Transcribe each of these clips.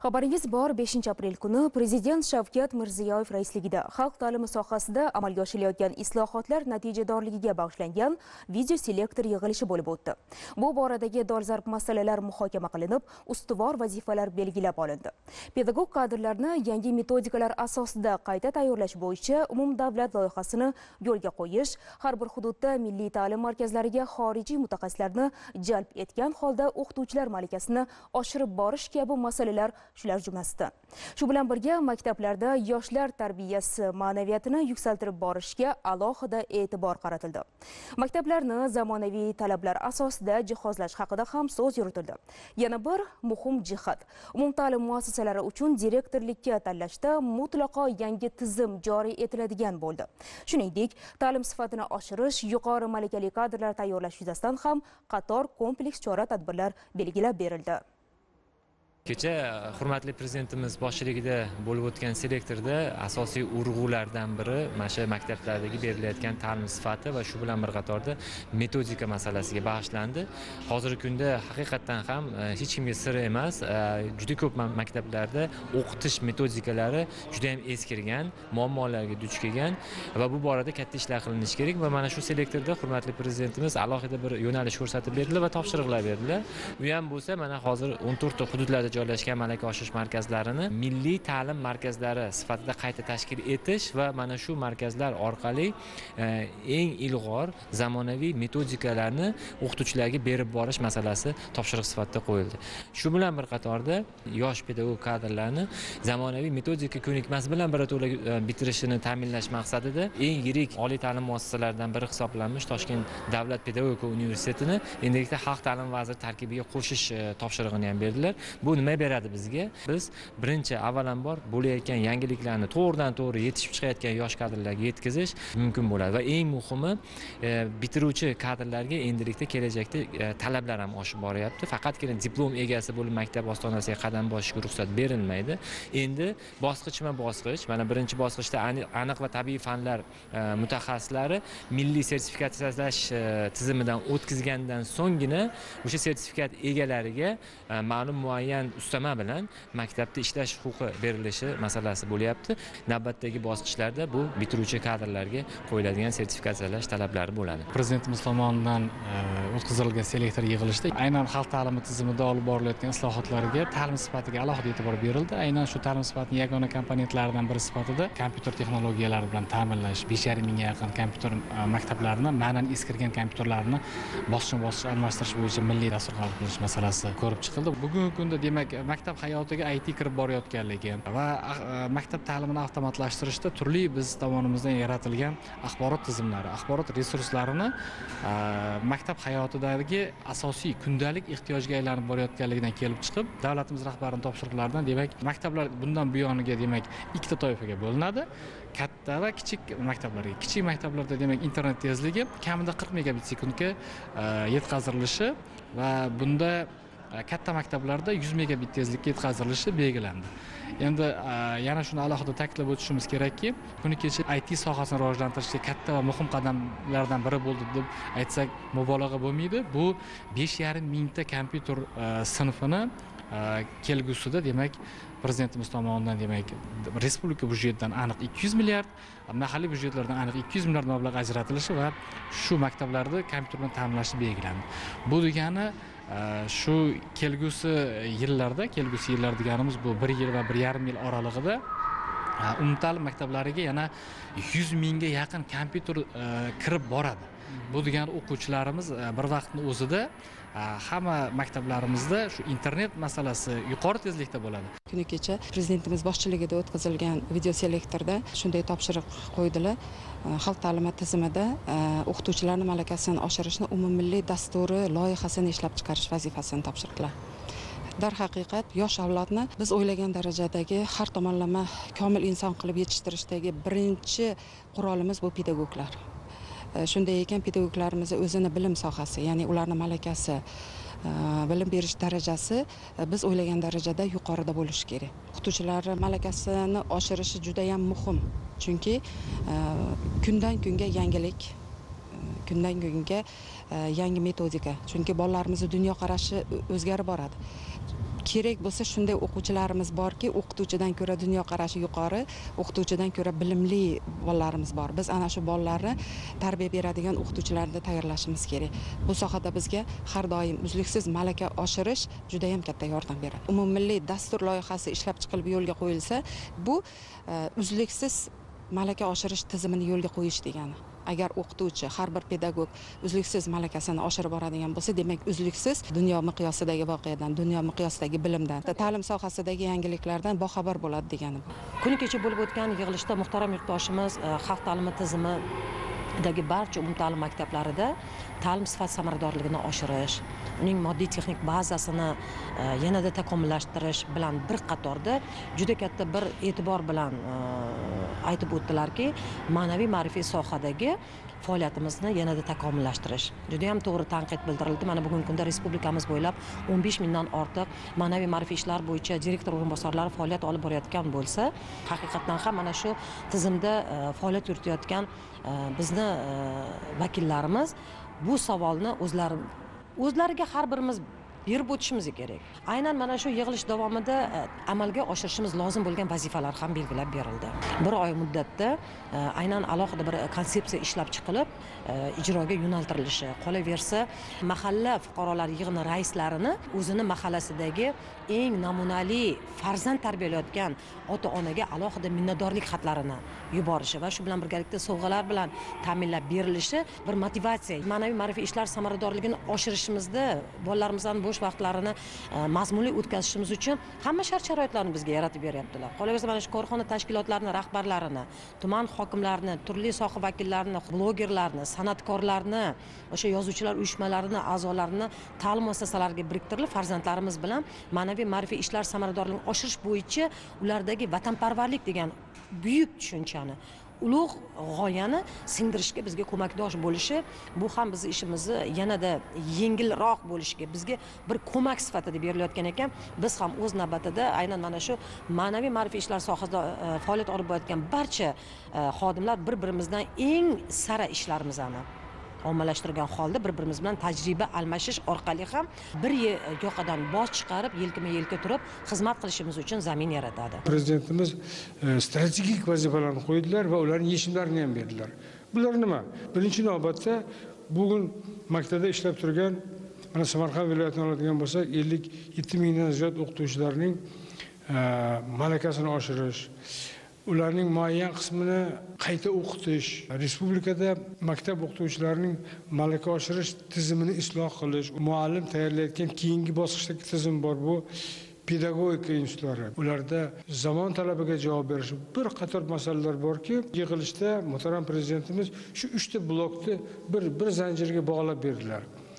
Xabaringiz bor, 5-aprel kuni Prezident Shavkat Mirziyoyev raisligida xalq ta'limi sohasida amalga oshirilayotgan islohotlar natijadorligiga bag'ishlangan video selektor yig'ilishi bo'lib o'tdi. Bu boradagi dolzarb masalalar muhokama qilinib, ustuvor vazifalar belgilab olindi. Pedagog kadrlarni yangi metodikalar asosida qayta tayyorlash bo'yicha umumdavlat loyihasini yo'lga qo'yish, har bir hududda milliy ta'lim markazlariga xorijiy mutaxassislarni jalb etgan holda o'qituvchilar malakasini oshirib borish kabi masalalar shular jumlasidan. Shu bilan birga maktablarda yoshlar tarbiyasi ma'naviyatini yuksaltirib borishga alohida e'tibor qaratildi. Maktablarni zamonaviy talablar asosida jihozlash haqida ham so'z yuritildi. Yana bir muhim jihat, umumta'lim muassasalari uchun direktorlikka tanlashda mutlaqo yangi tizim joriy etiladigan bo'ldi. Shuningdek, ta'lim sifatini oshirish, yuqori malakali kadrlar tayyorlash yuzasidan ham qator kompleks chora-tadbirlar belgilab berildi. Kecha hurmatli prezidentimiz boshchiligida bo'lib o'tgan selektorda asosiy urg'ulardan biri mana shu maktablardagi berilayotgan ta'lim sifati va shu bilan bir qatorda metodika masalasiga bag'ishlandi. Hozirgi kunda haqiqatan ham hech kimga sir emas, juda ko'p maktablarda o'qitish metodikalari juda ham eskirgan, muammolarga duch kelgan va bu borada katta ishlar qilinishi kerak va mana shu selektorda hurmatli prezidentimiz alohida bir yo'nalish ko'rsatib berdilar va topshiriqlar berdilar. Bu ham bo'lsa, mana hozir 14 ta hududlarda joylashgan malaka oshirish markazlarini milliy ta'lim markazlari sifatida qayta tashkil etish va mana shu markazlar orqali eng ilg'or zamonaviy metodikalarni o'qituvchilarga berib borish masalasi topshiriq sifatida qo'yildi. Shu bilan bir qatorda yosh pedagog kadrlarni zamonaviy metodika ko'nikmasi bilan birato'la bitirishini ta'minlash maqsadida eng yirik oliy ta'lim muassasalaridan biri hisoblanmish Toshkent davlat pedagogika universitetini endilikda xalq ta'limi vaziri tarkibiga qo'shish topshirig'ini ham berdilar. Bu nima beradi bizga? Biz birinchi avvalambor bo'layotgan yangiliklarni to'g'ridan-to'g'ri yetishib chiqayotgan yosh kadrlarga yetkazish mumkin bo'ladi va eng muhimi bitiruvchi kadrlarga endilikda kelajakda talablar ham oshib boryapti. Faqatgina diplom egasi bo'lib maktab ostonasiga qadam bosishga ruxsat berilmaydi. Endi bosqichma-bosqich, mana birinchi bosqichda aniq va tabiiy fanlar mutaxassislari milliy sertifikatsiyalash tizimidan o'tkazgandan so'nggina o'sha sertifikat egalariga ma'lum muayyan ustama bilan maktabda ishlash huquqi berilishi masalasi bo'lyapti. Navbatdagi bosqichlarda bu bitiruvchi kadrlarga qo'yiladigan sertifikatsiyalash talablari bo'ladi. Prezidentimiz tomonidan o'tkazilgan selektor yig'ilishida aynan xalq ta'limi tizimida olib borilayotgan islohotlarga ta'lim sifatiga alohida e'tibor berildi. Aynan shu ta'lim sifatining yagona komponentlaridan biri sifatida kompyuter texnologiyalari bilan ta'minlash, 5,5 mingga yaqin kompyuter maktablarini, ma'nan eskirgan kompyuterlarni bosqichma-bosqich almashtirish bo'yicha milliy dastur qabul qilish masalasi ko'rib chiqildi. Bugungi kunda demak maktab hayotiga IT kirib borayotganligi va maktab ta'limini avtomatlashtirishda turli biz tomonimizdan yaratilgan axborot tizimlari, axborot resurslarini maktab hayotidagi asosiy kundalik ehtiyojga aylanib borayotganligidan kelib chiqib, davlatimiz rahbarining topshiriqlaridan demak maktablar bundan buyoniga demak ikkita toifaga bo'linadi. Katta va kichik maktablarga. Kichik maktablarda demak internet tezligi kamida 40 megabit sekundga yetkazilishi va bunda katta maktablarda 100 megabit tezlikka yetkazilishi belgilandi. Endi yana shuni alohida ta'kidlab o'tishimiz kerakki, kuni kecha IT sohasini rivojlantirishga katta va muhim qadamlardan biri bo'ldi deb aytsak mubolag'a bo'lmaydi. Bu 5,5 mingta kompyuter sinfini kelgusida demak prezidentimiz tomonidan demak respublika byudjetidan aniq 200 milliard, mahalliy byudjetlardan aniq 200 milliard mablag' ajratilishi va shu maktablarda kompyuter bilan ta'minlashi belgilandi. Bu degani shu kelgusi yillar deganimiz bu 1 yil va 1,5 yil oralig'ida umumta'lim maktablariga yana 100 mingga yaqin kompyuter kirib boradi. Bu degani o'quvchilarimiz bir vaqtning o'zida hamma maktablarimizda shu internet masalasi yuqori tezlikda bo'ladi. Kuni kecha prezidentimiz boshchiligida o'tkazilgan video selektorda shunday topshiriq qo'ydilar. Xalq ta'limi tizimida o'qituvchilarning malakasini oshirishni umummilliy dasturi loyihasini ishlab chiqarish vazifasini topshirdilar. Darhaqiqat yosh avlodni biz o'ylagan darajadagi har tomonlama komil inson qilib yetishtirishdagi birinchi qurolimiz bu pedagoglar. Shunday ekan pedagoglarimiz o'zini bilim sohasi, ya'ni ularning malakasi, bilim berish darajasi biz o'ylagan darajada yuqorida bo'lishi kerak. O'qituvchilar malakasini oshirishi juda ham muhim. Chunki kundan kunga yangilik, kundan kunga yangi metodika. Chunki bolalarimiz dunyo qarashi o'zgarib boradi. kerak bo'lsa shunday o'quvchilarimiz borki, o'qituvchidan ko'ra dunyoqarashi yuqori, o'qituvchidan ko'ra bilimli bolalarimiz bor. Biz ana shu bolalarni tarbiya beradigan o'qituvchilarni tayyorlashimiz kerak. Bu sohada bizga har doim uzluksiz malaka oshirish juda ham katta yordam beradi. Umummilliy dastur loyihasi ishlab chiqilib yo'lga qo'yilsa, bu uzluksiz malaka oshirish tizimini yo'lga qo'yish degani. Agar o'qituvchi, har bir pedagog uzluksiz malakasini oshirib boradigan bo'lsa, demak uzluksiz dunyo miqyosidagi voqeadan, dunyo miqyosidagi bilimdan, ta'lim sohasidagi yangiliklardan boxabar bo'ladi degani bu. Kuni kecha bo'lib o'tgan yig'ilishda muhtaram yurtdoshimiz xalq ta'limi tizimidagi barcha umumta'lim maktablarida ta'lim sifat samaradorligini oshirish, uning moddiy texnik bazasini yanada takomillashtirish bilan bir qatorda juda katta bir e'tibor bilan aytib o'tdilarki, ma'naviy ma'rifiy sohadagi faoliyatimizni yanada takomillashtirish. Juda ham to'g'ri tanqid bildirildi. Mana bugungi kunda respublikamiz bo'ylab 15 mingdan ortiq ma'naviy ma'rifiy ishlar bo'yicha direktor o'rinbosarlari faoliyat olib borayotgan bo'lsa, haqiqatan ham mana shu tizimda faoliyat yuritayotgan bizni vakillarimiz bu savolni o'zlariga har birimiz berib o'tishimiz kerak. Aynan mana shu yig'ilish davomida amalga oshirishimiz lozim bo'lgan vazifalar ham belgilab berildi. Bir oy muddatda aynan alohida bir konsepsiya ishlab chiqilib, ijroga yo'naltirilishi. Qolaversa, mahalla fuqarolar yig'ini raislarini o'zini mahallasidagi eng namunali farzand tarbiyalayotgan ota-onaga alohida minnatdorlik xatlarini yuborishi va shu bilan birgalikda sovg'alar bilan ta'minlab berilishi bir motivatsiya. Ma'naviy ma'rifiy ishlar samaradorligini oshirishimizda bolalarimizdan bo'sh vaqtlarini mazmunli o'tkazishimiz uchun hamma shart-sharoitlarni bizga yaratib beryaptilar. Qolaversa, mana shu korxona tashkilotlarining rahbarlarini, tuman hokimlarini, turli soha vakillarini, blogerlarni, san'atkorlarni, o'sha yozuvchilar uyushmalarining a'zolarini ta'lim muassasalariga biriktirilib, farzandlarimiz bilan ma'naviy ma'rifiy ishlar samaradorligini oshirish bo'yicha ulardagi vatanparvarlik degan buyuk tushunchani, ulug' g'oyani singdirishga bizga ko'makdosh bo'lishi, bu ham bizning ishimizni yanada yengilroq bo'lishiga bizga bir ko'mak sifatida berilayotgan ekan, biz ham o'z navbatida aynan mana shu ma'naviy ma'rifiy ishlar sohasida faoliyat olib borayotgan barcha xodimlar bir-birimizdan eng sara ishlarimizni ommalashtirgan holda bir-birimiz bilan tajriba almashish orqali ham bir yoqadan bosh chiqarib, yelkama-yelka turib xizmat qilishimiz uchun zamin yaratadi. Prezidentimiz strategik vazifalarni qo'ydilar va ularning yechimlarini ham berdilar. Bular nima? Birinchi navbatda bugun maktabda ishlab turgan, mana Samarqand viloyatini oladigan bo'lsak, 57 mingdan ziyod o'qituvchilarning malakasini oshirish, ularning muayyan qismini qayta o'qitish, respublikada maktab o'qituvchilarining malaka oshirish tizimini isloh qilish, muallim tayyorlayotgan keyingi bosqichdagi tizim bor, bu pedagogika institutlari. Ularda zamon talabiga javob berish bir qator masalalar borki, yig'ilishda muhtaram prezidentimiz shu 3 ta blokni bir zanjirga bog'lab berdilar.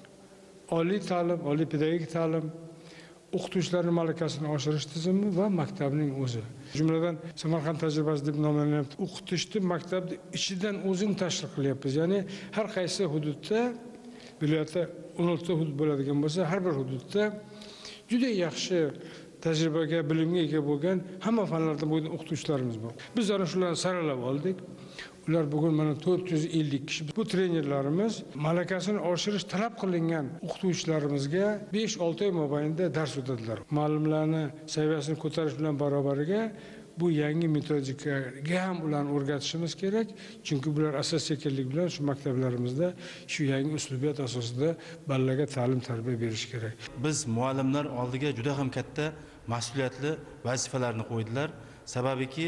Oliy ta'lim, oliy pedagogik ta'lim, o'qituvchilarning malakasini oshirish tizimi va maktabning o'zi. Jumladan Samarqand tajribasi deb nomlanayapti. O'qitishni maktabni ichidan o'zini tashkil qilyapmiz. Ya'ni har qaysi hududda, viloyatda 16 ta hudud bo'ladigan bo'lsa, har bir hududda juda yaxshi tajribaga, bilimga ega bo'lgan hamma fanlardan bo'lgan o'qituvchilarimiz bor. Biz ana shularni saralab oldik. Ular bugun mana 450 kishi. Bu trenerlarimiz malakasini oshirish talab qilingan o'qituvchilarimizga 5-6 oy mobaynida dars o'tadilar. Muallimlarni saviyasini ko'tarish bilan barobariga bu yangi metodikaga ham ularni o'rgatishimiz kerak. Chunki bular asos-sekinlik bilan shu maktablarimizda shu yangi uslubiyat asosida bolalarga ta'lim-tarbiya berish kerak. Biz muallimlar oldiga juda ham katta mas'uliyatli vazifalarni qo'ydilar. Sababiki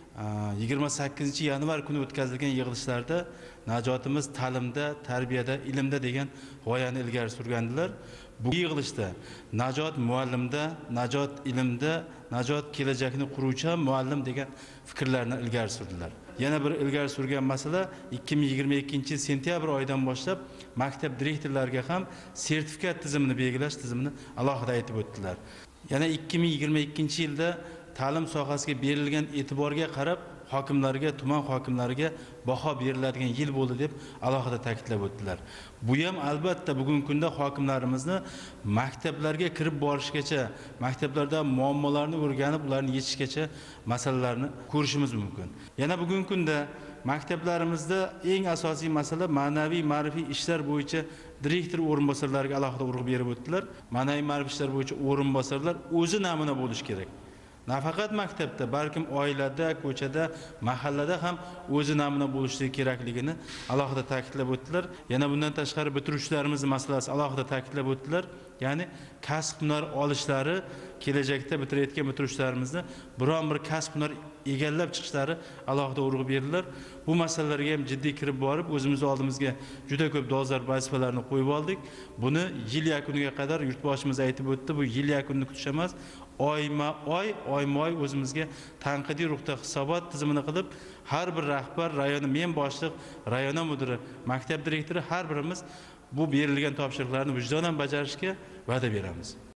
28 yanvar kuni o'tkazilgan yig'ilishlarda najotimiz ta'limda, tarbiyada, ilmda degan g'oyani ilgari surgandilar. Bu yig'ilishda najot muallimda, najot ilmda, najot kelajakni quruvchi muallim degan fikrlarni ilgari surdilar. Yana bir ilgari surgan masala 2022 sentyabr oyidan boshlab maktab direktorlariga ham sertifikat tizimini belgilash tizimini alohida aytib o'tdilar. Yana 2022 yilda ta'lim sohasiga berilgan e'tiborga qarab hokimlarga, tuman hokimlariga baho beriladigan yil bo'ldi deb alohida ta'kidlab o'tdilar. Bu ham albatta bugungi kunda hokimlarimizni maktablarga kirib borishgacha, maktablarda muammolarni o'rganib, ularni yechishgacha masalalarni ko'rishimiz mumkin. Yana bugungi kunda maktablarimizda eng asosiy masala ma'naviy ma'rifiy ishlar bo'yicha direktor o'rinbosarlariga alohida urg'u berib o'tdilar. Ma'naviy ma'rifiy ishlar bo'yicha o'rinbosarlar o'zi namuna bo'lishi kerak. Nafaqat maktabda, balkim oilada, ko'chada, mahallada ham o'zi namuna bo'lishligi kerakligini alohida ta'kidlab o'tdilar. Yana bundan tashqari bitiruvchilarimiz masalasi alohida ta'kidlab o'tdilar. Ya'ni kasb hunar olishlari, kelajakda bitirayotgan bitiruvchilarimizni biron bir kasb hunar egallab chiqishlari alohida urg'u berildilar. Bu masalalarga ham jiddiy kirib borib, o'zimiz oldimizga juda ko'p dolzarb vazifalarni qo'yib oldik. Buni yil yakuniga qadar yurtboshimiz aytib o'tdi. Bu yil yakunini kutish emas, oyma-oy o'zimizga tanqidiy ruhda hisobot tizimini qilib, har bir rahbar, rayoni men boshliq, rayona mudiri, maktab direktori har birimiz bu berilgan topshiriqlarni vijdonan bajarishga va'da beramiz.